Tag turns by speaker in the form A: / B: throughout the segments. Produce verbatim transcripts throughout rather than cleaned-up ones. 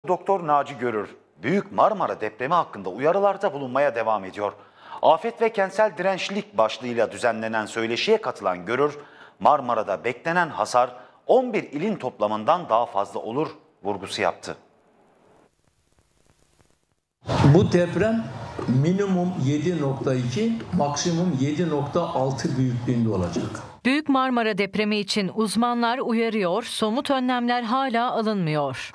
A: Doktor Naci Görür, Büyük Marmara depremi hakkında uyarılarda bulunmaya devam ediyor. Afet ve kentsel dirençlilik başlığıyla düzenlenen söyleşiye katılan Görür, Marmara'da beklenen hasar on bir ilin toplamından daha fazla olur vurgusu yaptı.
B: Bu deprem minimum yedi nokta iki, maksimum yedi nokta altı büyüklüğünde olacak.
C: Büyük Marmara depremi için uzmanlar uyarıyor, somut önlemler hala alınmıyor.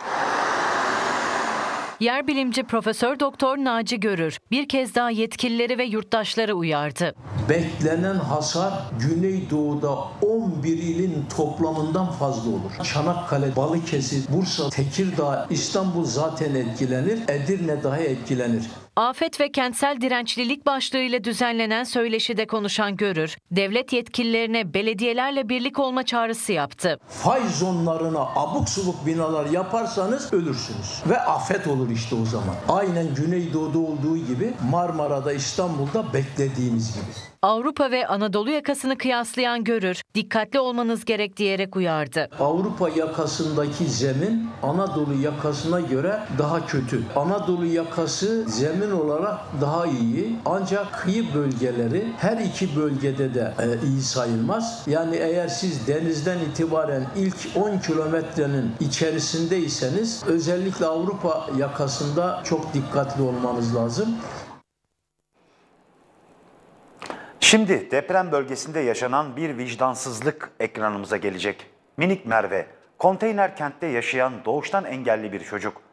C: Yerbilimci Profesör Doktor Naci Görür bir kez daha yetkilileri ve yurttaşları uyardı.
B: Beklenen hasar Güneydoğu'da on bir ilin toplamından fazla olur. Çanakkale, Balıkesir, Bursa, Tekirdağ, İstanbul zaten etkilenir, Edirne dahi etkilenir.
C: Afet ve kentsel dirençlilik başlığıyla düzenlenen söyleşide konuşan Görür, devlet yetkililerine belediyelerle birlik olma çağrısı yaptı.
B: Fay zonlarına abuk subuk binalar yaparsanız ölürsünüz ve afet olur işte o zaman. Aynen Güneydoğu'da olduğu gibi Marmara'da, İstanbul'da beklediğimiz gibi.
C: Avrupa ve Anadolu yakasını kıyaslayan Görür, dikkatli olmanız gerek diyerek uyardı.
B: Avrupa yakasındaki zemin Anadolu yakasına göre daha kötü. Anadolu yakası zemin olarak daha iyi. Ancak kıyı bölgeleri her iki bölgede de e, iyi sayılmaz. Yani eğer siz denizden itibaren ilk on kilometrenin içerisindeyseniz özellikle Avrupa yakasında çok dikkatli olmanız lazım.
A: Şimdi deprem bölgesinde yaşanan bir vicdansızlık ekranımıza gelecek. Minik Merve, konteyner kentte yaşayan doğuştan engelli bir çocuk.